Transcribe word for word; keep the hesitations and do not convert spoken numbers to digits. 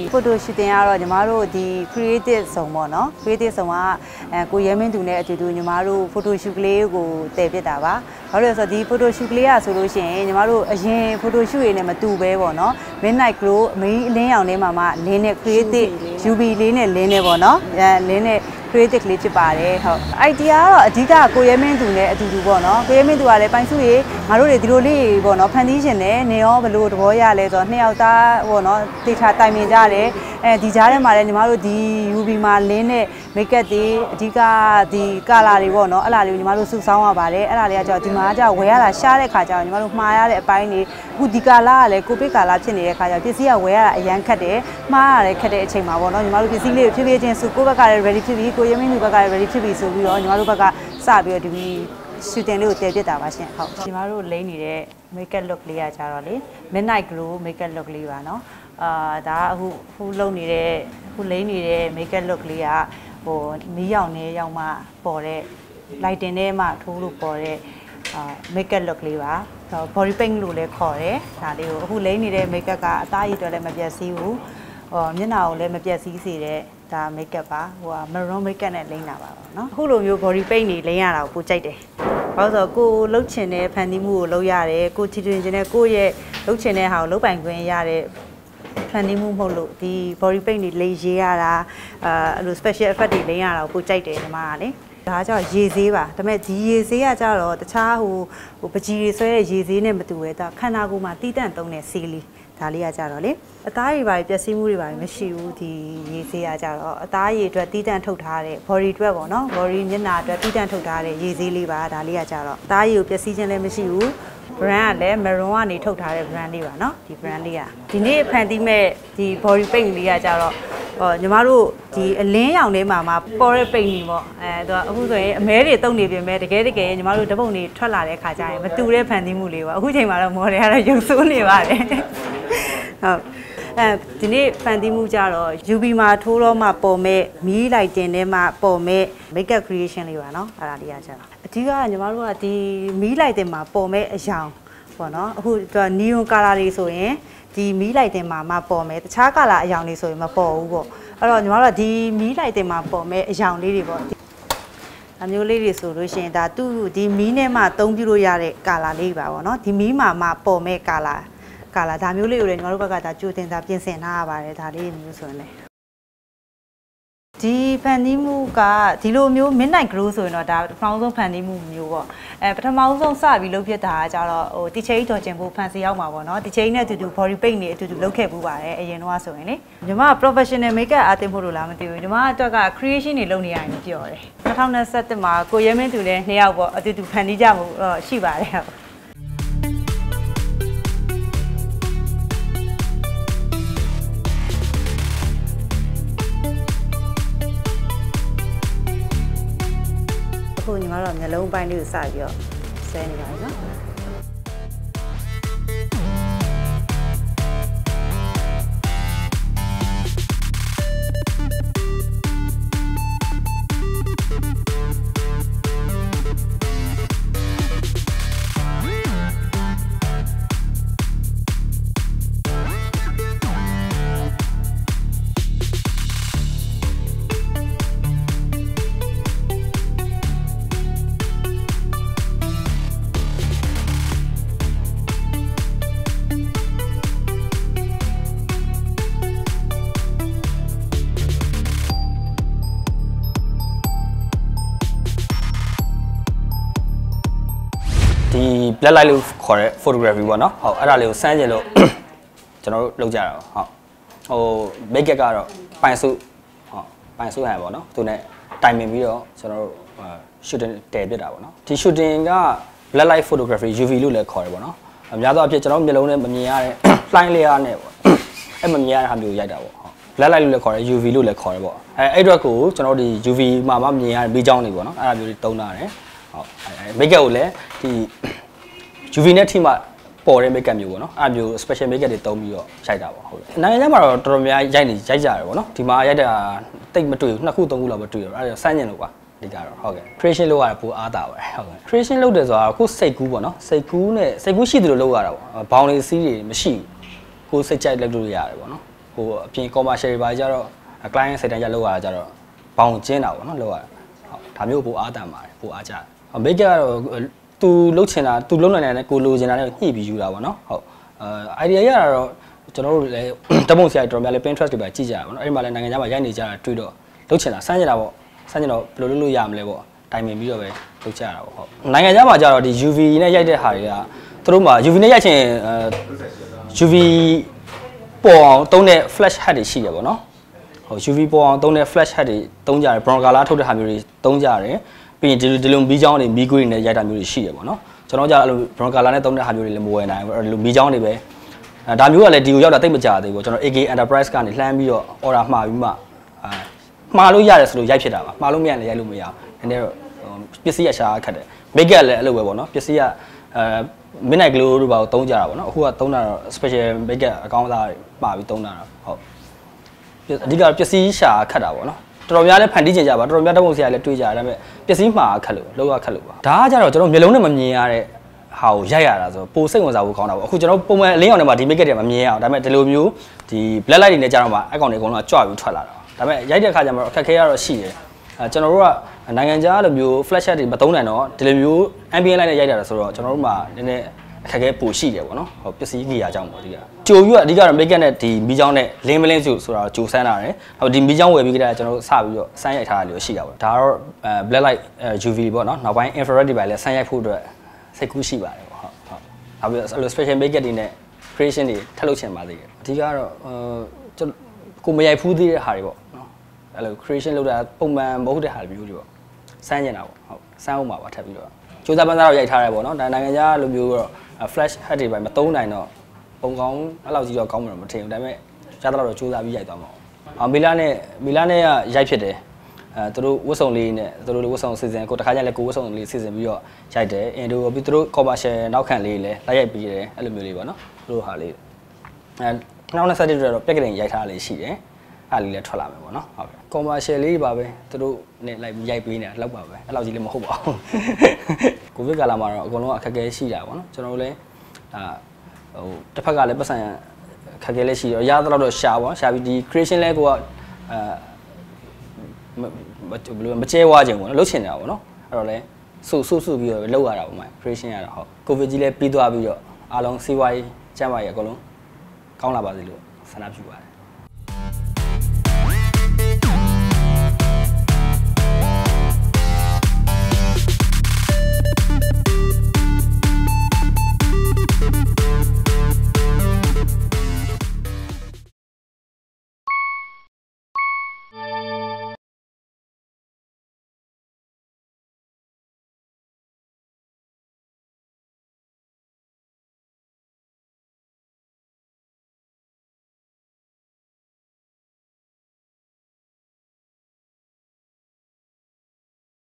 photo shooting ကတော့ညီမတို့ဒီ creative ဆောင်ပေါ့နော် creative ဆောင်ကအဲကိုရဲမင်းသူနဲ့အတူတူညီမတို့ photo shoot ကလေးကိုတည်ပြစ်တာပါဘာလို့လဲဆိုတော့ဒီ photo shoot ကလေးอ่ะဆိုလို့ရှိရင်ညီမတို့အရင် photo shoot တွေနဲ့မတူပဲပေါ့နော် midnight glow အမင်းအလင်းရောင်လေးမှာမှလင်းနဲ့ creative U V လေးနဲ့လင်းနဲ့ပေါ့နော်အဲလင်းနဲ့ creative လေးဖြစ်ပါတယ်ဟုတ် idea ကတော့အဓိကကိုရဲမင်းသူနဲ့အတူတူပေါ့နော်ကိုရဲမင်းသူကလည်းပိုင်စုတွေငါတို့တွေဒီလိုလေးပေါ့နော်ဖန်တီးရှင်တယ်နေရောဘလို့သဘောရလဲဆိုတော့နှစ်ယောက်သားပေါ့နော်တေချာတိုင်ပင်ကြတယ်အဲဒီကြားထဲမှာလည်းညီမတို့ဒီ U V မှာလင်းနဲ့ makeup တွေအဓိကဒီ color တွေပေါ့နော်အဲ့ဒါလေးကိုညီမတို့စုဆောင်းရပါတယ်အဲ့ဒါလေးကကြောင့်ဒီမှာကကြောင့်ဝယ်ရတာရှားတဲ့ခါကျတော့ညီမတို့မှားရတဲ့အပိုင်းတွေအခုဒီ color ကလည်းကိုဗစ်ကာလဖြစ်နေတဲ့ခါကျတော့ပစ္စည်းကဝယ်ရတာအရန်ခက်တယ်မှားရတယ်ခက်တဲ့အချိန်မှာပေါ့နော်ညီမတို့ပစ္စည်းလေးကိုဖြည်းဖြည်းချင်းစုကိုယ့်ဘက်ကလည်း ready ဖြစ်ပြီးကိုရဲမင်းသူဘက်ကလည်း ready ဖြစ်ပြီးဆိုပြီးတော့ညီမတို့ဘက်ကစပြီးတော့ဒီ shooting လေးကိုတည်ပြစ်တာပါရှင်ဟုတ်ညီမတို့လိမ့်နေတဲ့ makeup look လေးကကြတော့လေ midnight glow makeup look လေးပါနော်အာဒါအခုခုလုပ်နေတဲ့ခုလိမ့်နေတဲ့ makeup look လေးကဟိုမီးရောင်နဲ့ရောင်မှပေါ်တဲ့ lighting နဲ့မှထိုးလို့ပေါ်တဲ့အာ makeup look လေးပါ body paint လို့လည်းခေါ်တယ်ဒါလေးကိုအခုလိမ့်နေတဲ့ makeup ကအသားရည်တွေလည်းမပြတ်စည်းဘူးဟိုမျက်နှာကိုလည်းမပြတ်စည်းစေတဲ့ဒါ makeup ပါဟို maroon makeup နဲ့လိမ့်တာပါเนาะအခုလိုမျိုး body paint တွေလိမ့်ရတာကိုပိုကြိုက်တယ်ဘာလို့ဆိုတော့ကိုလှုပ်ချင်တဲ့ဖန်တီးမှုကိုလုပ်ရတယ်ကိုချီတွင်ချင်တဲ့ကိုရဲ့လှုပ်ချင်တဲ့ဟာကိုလုပ်ပိုင်ခွင့်ရတဲ့ဖန်တီးမှုမဟုတ်လို့ဒီ body paint တွေလိမ့်ရေးရတာအာအဲ့လို special effect တွေလိမ့်ရတာကိုပိုကြိုက်တယ်ညီမကလေဒါကကြောင့်ရေဆေးပါဒါပေမဲ့ဒီရေဆေးကကြတော့တခြားဟိုဟိုပကြီးတွေဆွဲတဲ့ရေဆေးနဲ့မတူပဲဒါခန္ဓာကိုယ်မှာတီးတန့်သုံးတဲ့ဆေးလေးဒါလေးကကြတော့လေအသားရည်ပါပျက်စီးမှုတွေပါမရှိဘူးဒီရေဆေးကကြတော့အသားရည်အတွက်တီးတန့်ထုတ်ထားတဲ့ body အတွက်ပေါ့နော် body မျက်နှာအတွက်တီးတန့်ထုတ်ထားတဲ့ရေဆေးလေးပါဒါလေးကကြတော့အသားရည်ကိုပျက်စီးခြင်းလည်းမရှိဘူး brand ကလည်း maroon ကနေထုတ်ထားတဲ့ brand လေးပါเนาะဒီ brand လေးကဒီနေ့ဖန်တီးမဲ့ဒီ body paint လေးကကြတော့ဟောညီမတို့ဒီအလင်းရောင်ထဲမှာမှာပေါ်တဲ့ paint ကြီးပေါ့အဲသူကအခုဆိုရင်အမဲတွေတုံနေပြင်မဲ့တကယ်တကယ်ညီမတို့ဓာတ်ပုံတွေထွက်လာတဲ့ခါကျရင်မတူတဲ့ဖန်တီးမှုလေးပေါ့အခုချိန်မှာတော့ model ကတော့ရုပ်ဆိုးနေပါတယ်ဟုတ်အဲဒီနေ့ဖန်တီးမှုကြတော့ U V မှာထိုးတော့မှပေါ်မဲ့မီးလိုက်တင်ထဲမှာပေါ်မဲ့ makeup creation လေးပါเนาะအဲ့ဒါလေးကကြတော့အဓိကကညီမတို့ကဒီမီးလိုက်တင်မှာပေါ်မဲ့အယောင်ပေါ့เนาะအခုသူက neon color တွေဆိုရင်ဒီမီးလိုက်တင်မှာမပေါ်မဲ့တခြား color အယောင်တွေဆိုရင်မပေါ်ဘူးပေါ့အဲ့တော့ညီမတို့ကဒီမီးလိုက်တင်မှာပေါ်မဲ့အယောင်လေးတွေပေါ့အမျိုးလေးတွေဆိုလို့ရှိရင်ဒါသူ့ဒီမီးနဲ့မှသုံးပြလို့ရတဲ့ color လေးပါပေါ့เนาะဒီမီးမှာမှပေါ်မဲ့ colorကာလာဒါမျိုးလေးကိုလည်းညီမတို့ဘက်ကဒါကြိုတင်တာပြင်ဆင်ထားရပါတယ်ဒါလေးမျိုးဆိုရင်လေဒီဖန်တီးမှုကဒီလိုမျိုး midnight glow ဆိုရင်တော့ဒါပထမဆုံးဖန်တီးမှုမျိုးပေါ့အဲပထမဆုံးစပြီးလုပ်ဖြစ်တာကကြတော့ဟိုတီချေးတော်ကျင်ဖို့ဖန်စီရောက်မှာပေါ့နော်တီချေးနဲ့အတူတူ body paint တွေအတူတူလုပ်ခဲ့ပူပါတယ်အရင်တော့ဆိုရင်လေညီမ professional makeup artist ဖို့လို့လားမသိဘူးညီမအတွက်က creation တွေလုပ်နေရတယ်ပြောတယ်၂၀၂၁မှာကိုရဲမင်းသူနဲ့နှစ်ယောက်ပေါ့အတူတူဖန်တီးကြမှုရှိပါတယ်ဟုတ်ညီမတို့မျိုးလုံးပိုင်းလေးကိုစပြီးတော့ဆဲနေပါမယ်နော်ဒီ black light လို့ခေါ်တဲ့ photography ပေါ့နော်ဟုတ်အဲ့ဒါလေးကိုစမ်းကြည့်လို့ကျွန်တော်တို့လုပ်ကြတာဟုတ်ဟို make up ကတော့ပိုင်စုဟုတ်ပိုင်စုဟန်ပေါ့နော်သူနဲ့တိုင်ပင်ပြီးတော့ကျွန်တော်တို့ shooting တည်ပြတာပေါ့နော်ဒီ shooting က black light photography U V လို့လည်းခေါ်တယ်ပေါ့နော်အများသောအားဖြင့်ကျွန်တော်မျက်လုံးနဲ့မမြင်ရတဲ့ line layer နဲ့ပေါ့အဲ့မမြင်ရတဲ့ဟာမျိုးရိုက်တာပေါ့ဟုတ် black light လို့လည်းခေါ်တယ် U V လို့လည်းခေါ်တယ်ပေါ့အဲအဲ့အတွက်ကိုကျွန်တော်ဒီ U V မှာမှမြင်ရတဲ့မီးချောင်းတွေပေါ့နော်အဲ့ဒါမျိုးတွေတုံးတာတယ်ဟုတ် make up ကိုလည်းဒီ U V နဲ့ထိမှပေါ်တဲ့ make up မျိုးပေါ့နော်အဲ့မျိုး special make up တွေတုံးပြီးတော့ရိုက်တာပေါ့ဟုတ်တယ်နိုင်ငံခြားမှာတော့တော်တော်များရိုက်နေရိုက်ကြတယ်ပေါ့နော်ဒီမှာရိုက်တာတိတ်မတွေ့ဘူးနှစ်ခုသုံးခုလောက်ပဲတွေ့ရတော့အဲ့ဒါစမ်းကျင်လို့ကွာဒီကတော့ဟုတ်ကဲ့ creation လုပ်ရတာပိုအားတာပဲဟုတ်ကဲ့ creation လုပ်တယ်ဆိုတာအခုစိတ်ကူးပေါ့နော်စိတ်ကူးနဲ့စိတ်ကူးရှိတယ်လို့လုပ်ရတာပေါ့ဘောင်တွေစီးတွေမရှိဘူးကိုစိတ်ကြိုက်လုပ်လို့ရတယ်ပေါ့နော်ဟိုအပြင် commercial တွေပါကြတော့ client စိတ်တိုင်းကြလောက်ရတာကြတော့ဘောင်ကျင်းတာပေါ့နော်လောက်ရဟုတ်ဒါမျိုးပိုအားတန်ပါတယ်ပိုအားကြမိတ်ကတော့သူလှုပ်ချင်တာသူလှုပ်နိုင်တယ်ကိုလိုချင်တာနဲ့ညှိပြီးယူတာပေါ့နော်ဟုတ်အဲ idea ရတာတော့ကျွန်တော်တို့လည်းတပုံဆရာတော်များလည်း Pinterest တွေပါကြည့်ကြတာပေါ့နော်အဲ့ဒီမှာလည်းနိုင်ငံခြားမှာရိုက်နေကြတာတွေ့တော့လှုပ်ချင်တာစမ်းကြတာပေါ့စမ်းကြတော့ဘယ်လိုလုပ်လို့ရမလဲပေါ့တိုင်ပင်ပြီးတော့ပဲလုပ်ကြရတာပေါ့ဟုတ်နိုင်ငံခြားမှာကြတော့ဒီ U V နဲ့ရိုက်တဲ့ဟာတွေကသူတို့မှာ U V နဲ့ရိုက်ချင်အဲ U V ပေါ်အောင်သုံးတဲ့ flash hat တွေရှိတယ်ပေါ့နော်ဟုတ် U V ပေါ်အောင်သုံးတဲ့ flash hat တွေသုံးကြတယ် brown color ထုတ်တဲ့ဟာမျိုးတွေသုံးကြတယ်ပြီးရင်ဒီလိုဒီလိုမီးချောင်းတွေမီးကွေးတွေနဲ့ရိုက်တာမျိုးတွေရှိတယ်ပေါ့နော်ကျွန်တော်ကြအဲ့လို brown color နဲ့သုံးတဲ့ဟာမျိုးတွေလည်းမဝယ်နိုင်ဘူးအဲ့လိုမီးချောင်းတွေပဲအဲဒါမျိုးကလည်းဒီကိုရောက်တာတိတ်မကြသေးဘူးကျွန်တော် A K Enterprise ကနေလှမ်းပြီးတော့ order မှာပြီးမှအာမှားလို့ရတယ်ဆိုလို့ရိုက်ဖြစ်တာပါမှားလို့မရရင်လည်းရိုက်လို့မရဘူးနည်းနည်းတော့ပစ္စည်းရရှာခက်တယ် make up လည်းအဲ့လိုပဲပေါ့နော်ပစ္စည်းကအဲ midnight glow တို့ပါကိုသုံးကြတာပေါ့နော်အခုကသုံးတာတော့ special make up အကောင်းစားပါပြီးသုံးတာတော့ဟုတ်အဓိကပစ္စည်းရှာခက်တာပေါ့နော်တော်တော်များလည်းဖန်တီးကျင်ကြပါတော်တော်များတပုံဆရာလည်းတွေးကြတယ်ဒါပေမဲ့ပစ္စည်းမှာခက်လို့လောက်ရခက်လို့ပါဒါကကြတော့ကျွန်တော်မျိုးလုံးနဲ့မမြင်ရတဲ့ဟာကိုရိုက်ရတာဆိုပိုစိတ်ဝင်စားဖို့ကောင်းတာပေါ့အခုကျွန်တော်ပုံမှန်အလင်းအောင်ထဲမှာဒီ make up တွေမမြင်ရအောင်ဒါပေမဲ့ဒီလိုမျိုးဒီ black light တွေနဲ့ကြာတော့မှအကောင်တွေအကုန်လုံးကြွပြီးထွက်လာတာဒါပေမဲ့ရိုက်တဲ့အခါကျမှအခက်ခဲရတော့ရှိတယ်အဲကျွန်တော်တို့ကနိုင်ငံခြားလိုမျိုး flash light တွေမသုံးနိုင်တော့ဒီလိုမျိုး ambient light နဲ့ရိုက်တာဆိုတော့ကျွန်တော်တို့မှာနည်းနည်းအခက်ခဲပိုရှိတယ်ပေါ့နော်ဟိုပစ္စည်းကြီးရာကြောင့်ပေါ့အဓိကကြိုပြီးတော့အဓိကတော့ make up နဲ့ဒီမီးချောင်းနဲ့လင်းမလင်းစုဆိုတာကြိုစမ်းလာတယ်ဟိုဒီမီးချောင်းဝယ်ပြီးကြတဲ့ကျွန်တော်တို့စပြီးတော့စမ်းရိုက်ထားတာမျိုးရှိတာပေါ့ဒါတော့ black light U V ပေါ့နော်နောက်ပိုင်း infrared တွေပါလဲစမ်းရိုက်ဖို့အတွက်စိတ်ကူးရှိပါတယ်ပေါ့ဟုတ်ဟုတ်နောက်ပြီးတော့ special make up တွေနဲ့ creation တွေထပ်လုပ်ချင်ပါသေးတယ်အဓိကတော့ကျွန်တော်ကိုမရိုက်ဖူးသေးတဲ့ဟာတွေပေါ့နော်အဲ့လို creation လုပ်တာပုံမှန်မဟုတ်တဲ့ဟာမျိုးတွေပေါ့စမ်းကျင်တာပေါ့ဟုတ်စမ်းအောင်ပါပါထပ်ပြီးတော့စူးစမ်းပန်းစားတော့ရိုက်ထားတယ်ပေါ့နော်ဒါနိုင်ငံခြားလိုမျိုးတော့ flash hat တွေပဲမသုံးနိုင်တော့ပုံကောင်းအဲ့လောက်ကြီးတော့ကောင်းမှာမထင်ဘူးဒါပေမဲ့ကြားတော့စူးစမ်းပြီးရိုက်သွားမှာအောင်မီလာနဲ့မီလာနဲ့ကရိုက်ဖြစ်တယ်အဲသူတို့ဝတ်စုံလေးနဲ့သူတို့ဝတ်စုံစီစဉ်ကိုတခါကျလည်းကိုဝတ်စုံလေးစီစဉ်ပြီးတော့ရိုက်တယ်အင်ဒိုပြီးသူတို့ commercial နောက်ခံလေးလည်းလိုက်ရိုက်ပြီးတယ်အဲ့လိုမျိုးလေးပေါ့နော်သူတို့ဟာလေးအဲနောက်နှစ်ဆက်တွေတော့ပြက်ကလေးရိုက်ထားလေးရှိတယ်အဲ့လေးလည်းထွက်လာမယ်ပေါ့နော်ဟုတ်ကဲ့ commercial လေးပါပဲသူတို့နဲ့လိုက်ရိုက်ပေးနေတာလောက်ပါပဲအဲ့လောက်ကြီးလည်းမဟုတ်ပါဘူးကိုဗစ်ကာလမှာတော့အကုန်လုံးအခက်အခဲရှိတာပေါ့နော်ကျွန်တော်တို့လည်းဒါဟိုတစ်ဖက်ကလည်းပတ်စံအခက်အခဲလည်းရှိတော့ရသလောက်တော့ရှာပေါ့ရှာပြီးဒီ creation လဲကိုကအဲဘယ်လိုမကျဲဝါခြင်းပေါ့နော်လှုပ်ချင်တာပေါ့နော်အဲ့တော့လဲဆူဆူဆူပြီးတော့လှုပ်ရတာပေါ့မိုင်း creation ရတာဟုတ်ကိုဗစ်ကြီးလည်းပြီးသွားပြီးတော့အားလုံးစီးပွားရေးကျန်းမာရေးအကုန်လုံးကောင်းလာပါစေလို့ဆန္ဒပြုပါတယ်